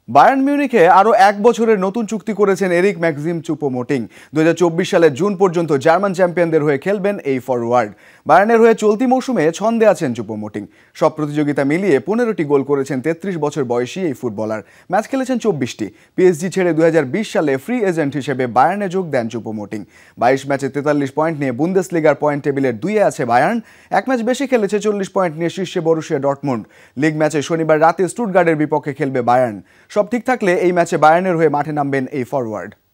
Bayern মিউনিখে আরও ১ বছরের নতুন চুক্তি করেছেন এরিক ম্যাক্সিম চুপো-মোটিং। ২০২৪ সালের জুন পর্যন্ত জার্মান চ্যাম্পিয়নদের হয়ে খেলবেন এই ফরওয়ার্ড। বায়ার্নের হয়ে চলতি মৌসুমে ছন্দে আছেন চুপো-মোটিং। সব প্রতিযোগিতা মিলিয়ে ১৫টি গোল করেছেন ৩৩ বছর বয়সী এই ফুটবলার। ম্যাচ খেলেছেন ২৪টি। পিএসজি ছেড়ে ২০২০ সালে ফ্রি এজেন্ট হিসেবে বায়ার্নে যোগ দেন চুপো-মোটিং। ২২ ম্যাচে ৪৩ পয়েন্ট নিয়ে বুন্দেসলিগার পয়েন্ট টেবিলের ২-এ আছে বায়ার্ন। এক ম্যাচ বেশি খেলেছে, ৪০ পয়েন্ট নিয়ে শীর্ষে বরুসিয়া ডর্টমুন্ড। লিগ ম্যাচে শনিবার রাতে স্টুটগার্টের বিপক্ষে খেলবে বায়ার্ন। সব ঠিক থাকলে এই ম্যাচে বায়ার্নের হয়ে মাঠে নামবেন এই ফরওয়ার্ড।